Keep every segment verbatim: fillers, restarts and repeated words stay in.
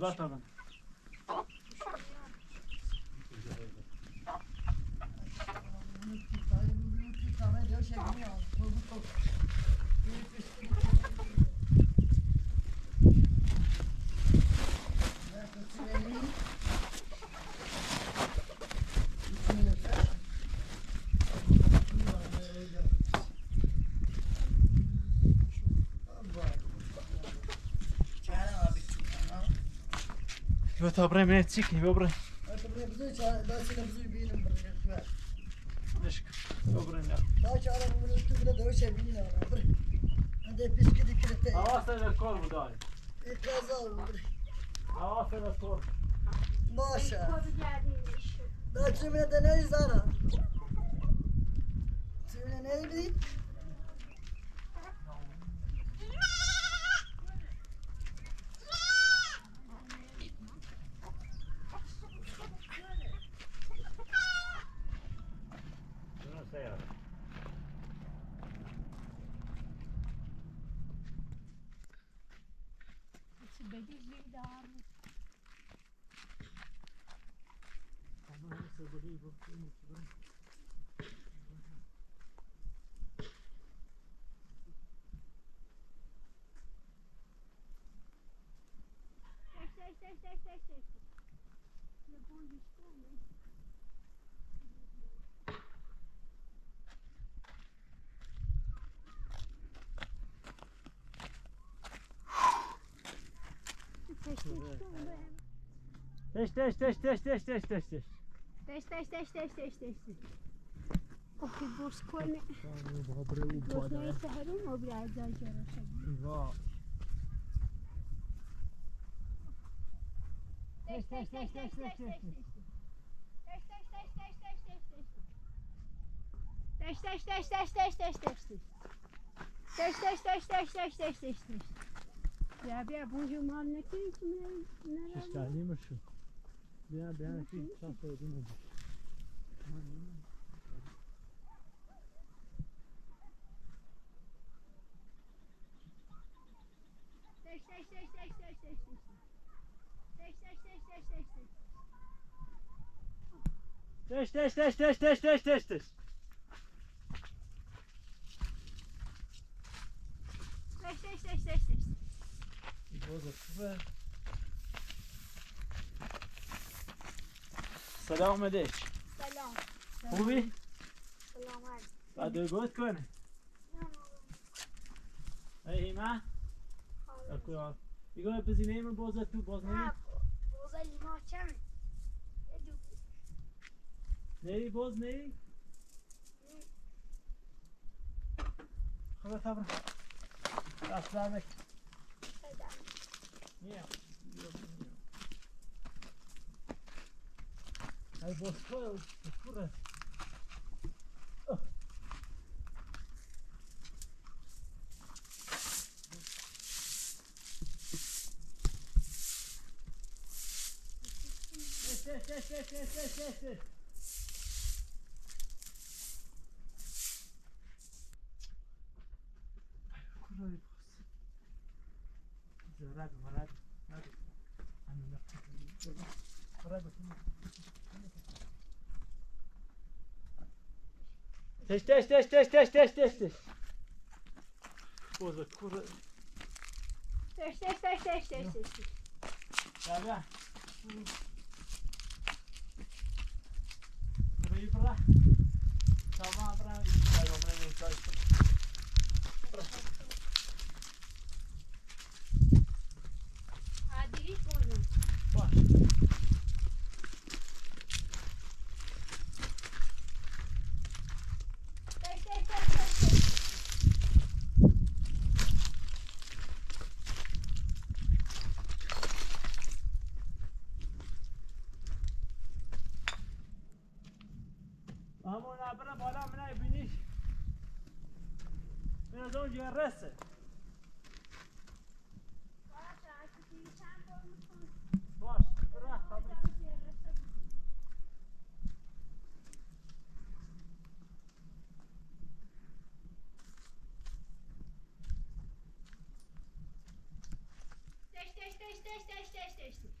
تبرع طبعا. كيف تبرع من تسيك كيف تبرع؟ تبرع بزوج لا سنة بزوج بينهم برا. ليش تبرع لا؟ لا شعره من التبرع دوشة بينهم برا. هذا بيس كده كده تاني. أواصل الكور بداي. إتلازال برا. أواصل الكور. ماشا. لا تسمع دنيا زارا. تسمع نبي؟ تش تش تش تش تش تش تش تش. تش تش تش تش تش تش تش. اوكي بوس كونه. بابري بوس نه سهرون و برای زاجر شد. وا. تش تش تش تش تش تش تش. تش تش تش تش تش تش تش. تش تش تش تش تش تش تش تش. تش تش تش تش تش تش تش تش. Ya bir bonjour mal ne ki ne İşte neymiş şu? Ya ben bir şans söyledim oldu. Teş teş teş teş teş teş teş. Teş teş teş teş teş teş. Teş teş teş teş teş teş teş teş. Teş teş teş teş teş. سلام عليك. سلام. خوبي؟ سلام عليك. بعد قلت كونه. اي ما؟ اكو يقول بزينه من بوزه تو بوزنه. بوزه ما كم؟ نری بوز نری؟ خلاص صبر. اسلامك. نیا. هاي بوز كول كوره. Test, test, test, test, test, test, test. Kurayı bas. Zarad, marad, marad. Anne, kurayı bas. Test, test, test, test, test, test, test, test. Boza, kurayı. Teş teş teş teş teş teş. Gel gel. Burayı bırak. Tamam bırak. Gel onları yıkarsın. Bırak. Hadi git bonjour. Bak. Teş teş teş teş teş. همون برا بالا من بینیش من از اون جرسه باش برا خبر Teş teş teş teş teş teş teş.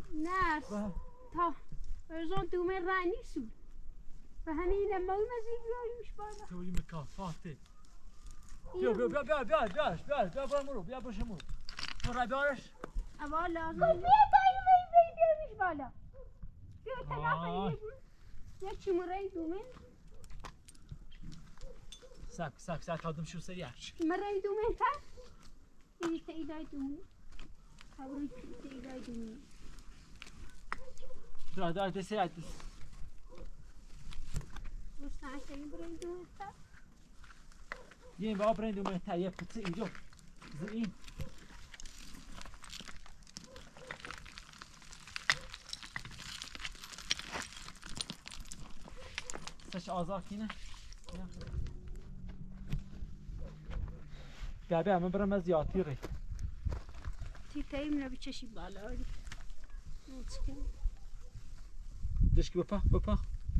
نه تا ارزان دومه رانی سو و همین لما اون از این بیاییمش بالا توی مکافاته بیا بیا بیا بیا بیا بیا بیا بیا برو مرو بیا برو شمو مرو بیارش اول لازم بیا تایی بی بی بیاییمش بالا بیا تایی یک چی مرای دومه ساك ساك ساك هادم شو سريعش مرای دومه تا این تایی دای دومه خبری تایی دای دومه درا درا تسريع تس مستعد تایی برای دومه تا ين بابا برندو من تا يب تسي جو زين سش آزار كينا بیا بیا من برم از زیادی ری تی تایی منو بچشی بالا آری دشکی بپا بپا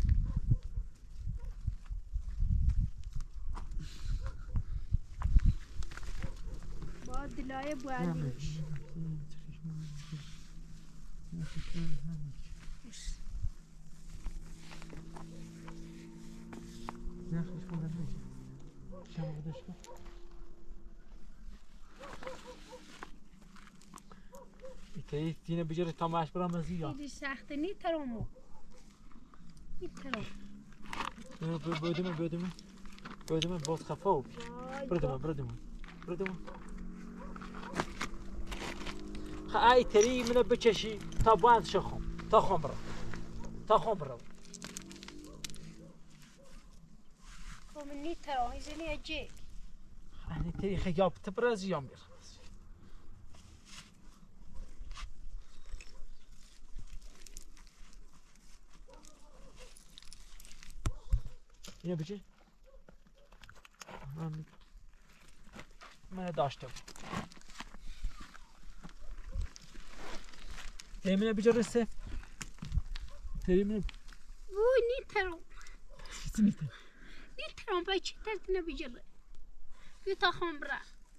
با دلای بوادیش نه خیش کن نمیشه شما بودش کن ایتایی تینه بجره تا ماش برام از زیاد ایدی سخته نی ترامو نی ترام بودم بودم بودم باز خفاو بردم بردم بردم خای تری منو بچشی تا باند شخم تا خمره تا خمره من نی ترام ایزنی اجی يعني تري خياب تبرز يوم بير يا بيجي من من داشتم تيمنا بيجي رسه تيمنا وای نی ترام سميته نی ترام بچه ترت نبیجره بیا تا خمره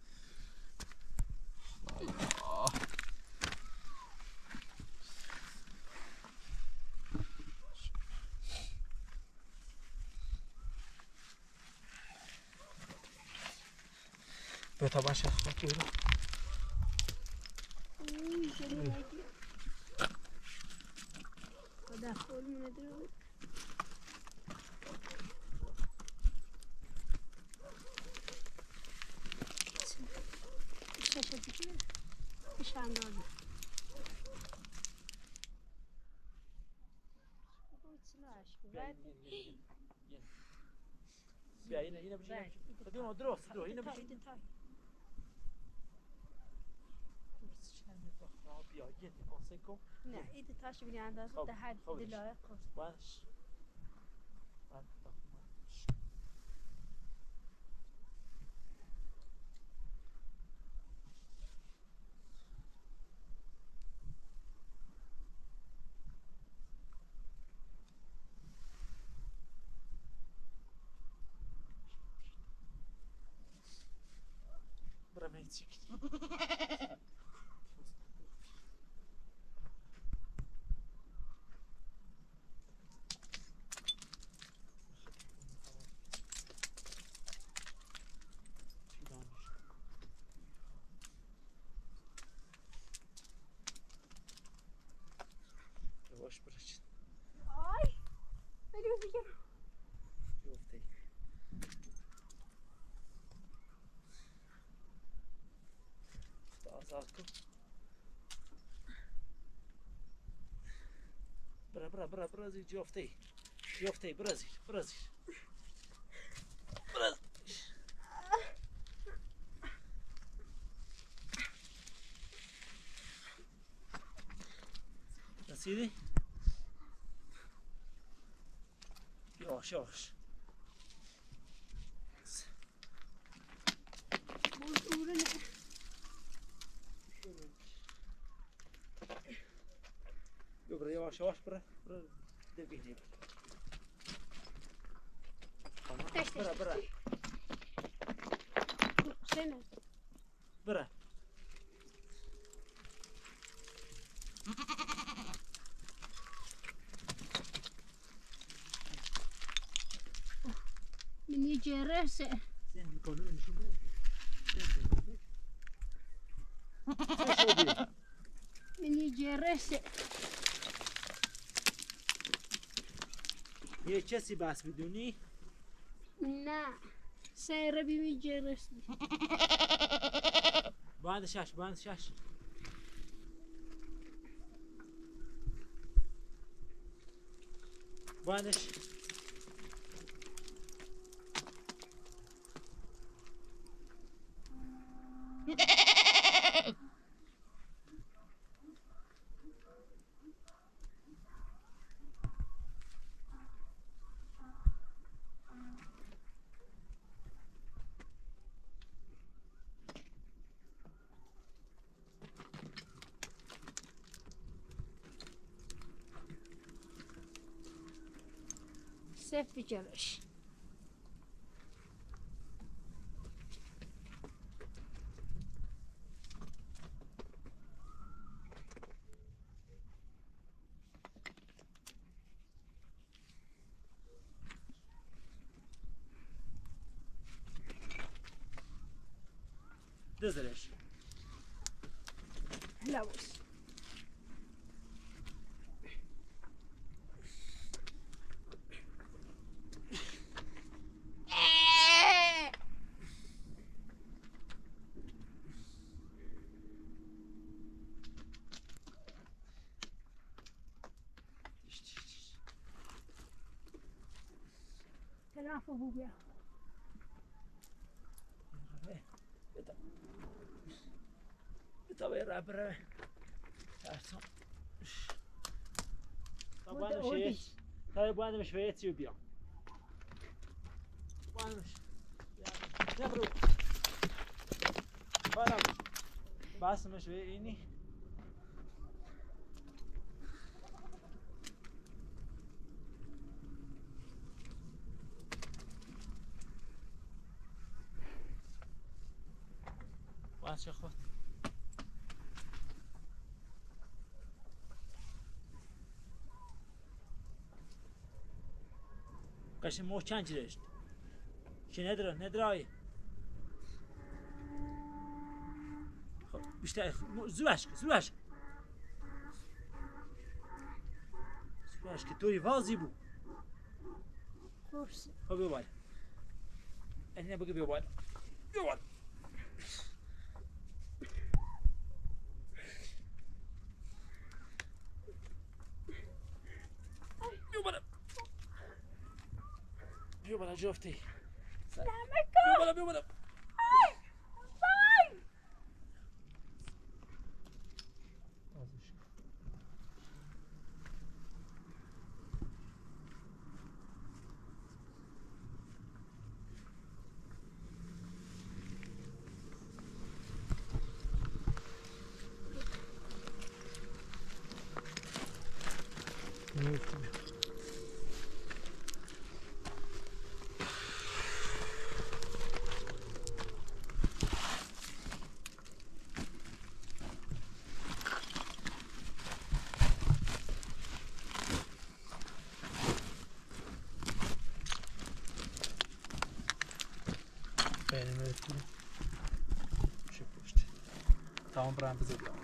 بیا تا باشه خاکی برو خدا خول منو درو شاشه دیگه نشان دادم بیا اینه اینه بچه بدون درست درو اینه بچه بیا یه دیگه نه ایده تاش بینی اندازه ده هر دلای قرص باش براميتك يواش برج آی بگیر بگیر يوفتي أزاركم برا برا برا برازيل يوفتي يوفتي برازيل برازيل برازيل يا سيدي يواش يواش برا يواش يواش برا برا دبيني برا برا سنة برا جرسه زين يقولون شو بيه مني جرسه یه کسی بس بدونی؟ نه سیره بیمی جرسه باند شش باند شش باندش سف جرش دزرش لوس تلعب ابو بيا طب يرى برا طب انا وده شيء وديش. طيب وانا مش في اثيوبيا وانا مش نبرو وانا بس مش في اني وانا شو اخوات قشن مو كان جريشت شو ندرة ندراي بيشتاق زواشك زواشك زواشك توي فازي بو كورس خب يوبال هنا بقى بيوبال يوبال يوبال يوبال شوفتي يوبال يوبال بين مرتين شوف وشت تمام برام بزبط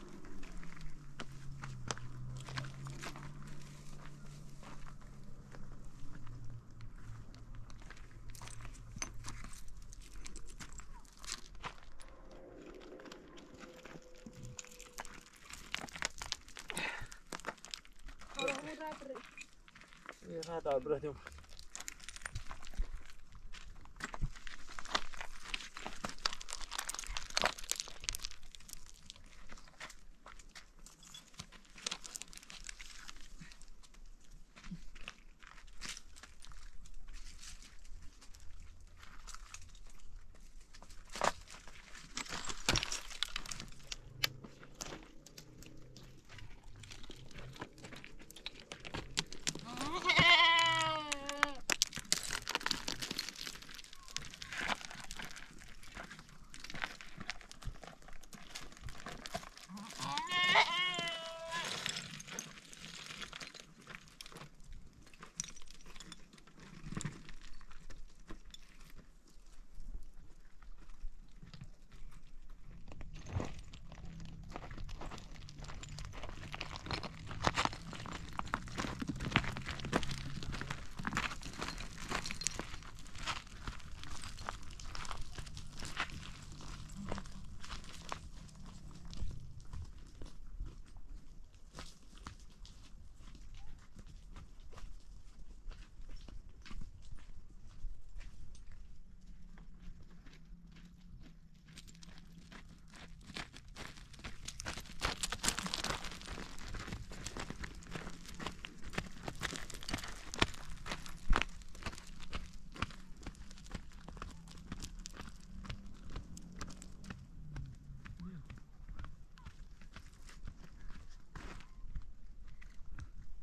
هذا برهدم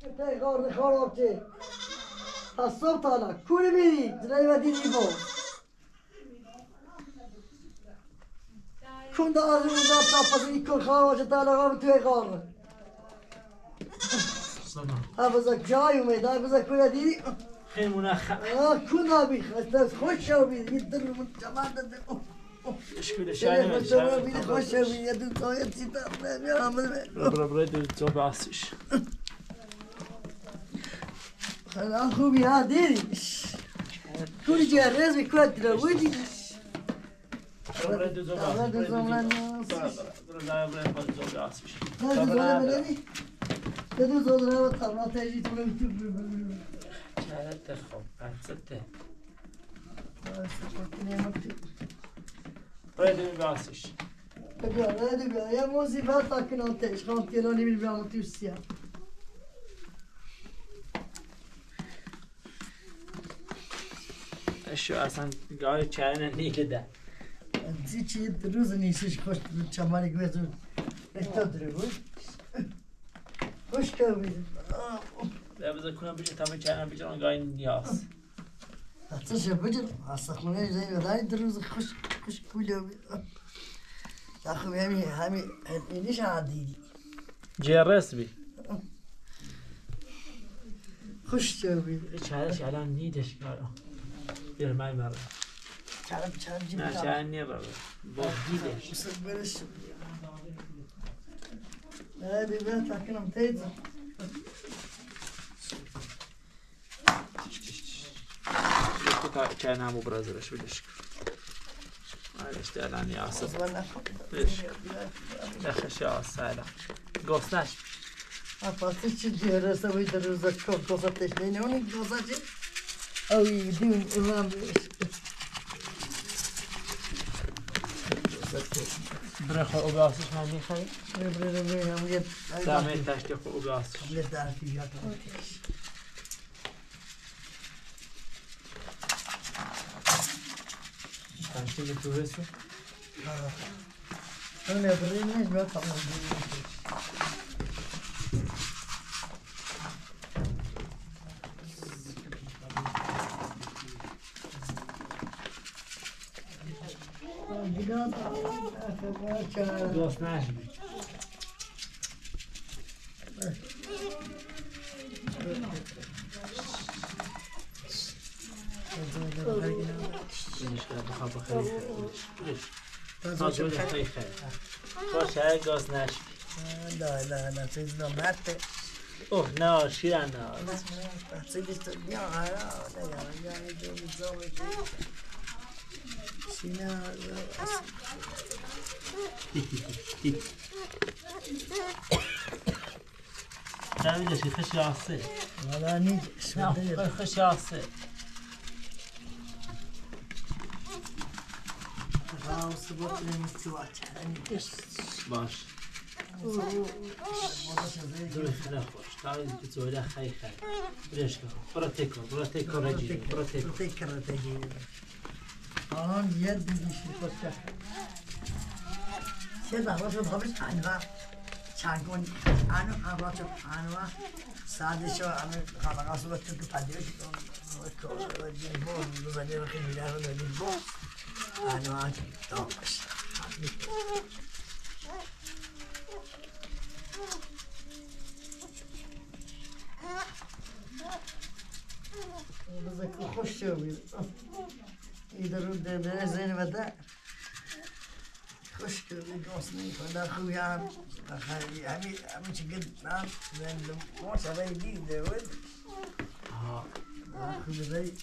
Te gardı karabçı. Hasım tala. Kuri biri. Drayva dini bu. Kunda ağzımızda tapası ilk kol karabçı tala gardı tüye gardı. Hafızak cayım ed. Hafızak kura dini. خیلی منخ آه کنا بی خسته خوش شوی یه در من جمال داده اشکال شاید شاید من جمال بی خوش شوی یه دو تایه چیتا میام برو برو برو دو تو باسیش خلا خوبی ها دیدی کوری جهرز بی کات را بودی برو دو تو برو دو تو باسیش برو برو برو برو دو تو باسیش نه دو زوله بلدی دو دو زوله رو تمام تیجی تو رو تو چهارت خوب پنجته برو دو باسیش بیا نه بیا یه موزی بعد تاکن آتش خام تیلانی میل بیام تو سیا شو اصلا گاهی چهارن نیله ده چی چی روز نیستش خوش چماری گوزون اکتا داره بود خوش که بود بیا بذار کنم بشه تمام چهارن بشه آن گاهی نیاز حتی شب بجر اصلا خونه زنی وداری در روز خوش خوش کولی بود یا خوب همی همی اینیش عدیدی جرس بی خوش که بود چهارش الان نیدش کارم بیر مای مرا چرم چرم جیب نه چهارن نیه بابا با دیدش بسر برش نه دیگه تاکنم تیز چهارن همو برازرش بدش آرش الان یاسه از من نخواه بش نخش یاسه الان گوستنش Aparte ce diğer sabah da rızak çok kozateş ne onun kozacı? Ay dün ulan برای خود اوگاسش من میخوایی؟ bre bre bre هم یه دامه تشتی خود اوگاسش یه درتی یاد تشتی به توریسته؟ اون bre ne mi tamam دوست نشبی نشکر بخواه بخیری خیلی تازه خیلی خیلی باشه گاز نشبی لا لا لا چیز نامرده اوه نه شیرن نه چیزی تو بیا آرا نه یا یا جو زوج سینا نمیدشی خش یاسه ولا نیست نه خش یاسه راوس بود نمیتوات باش درست نخوش تا این که توله خیلی خیلی برش کن برا تکر برا تکر رجیلی برا تکر تکر رجیلی آن ید دیشی خوشت سه دعوا شد خبرش انوا چند کن انو انوا شد انوا ساده شو انو خلاقه سو بچه تو پدیره شد کار رجیلی بود روزانی رو خیلی میده رو رجیلی بود انوا دامش بذار خوش شوید ایده رو داره زین و در خوش کردی گاز نمیکنه خوبی هم خیلی همی همی چی گد نام زن ما شبای دیده بود خوبی داری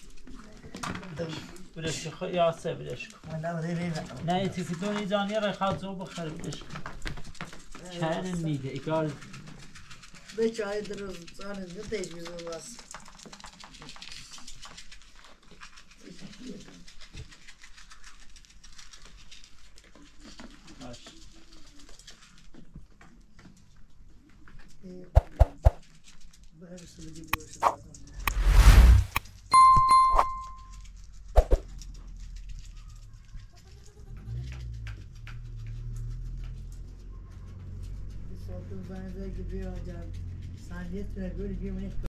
برش کن یاسه برش کن من نم دیدی نه ای تیفی دونی دانی را خواهد زو بخیر برش کن چهن نیده ایگار به چای درست زانه نتیج بیزو باز Sen niye tüne böyle bir minut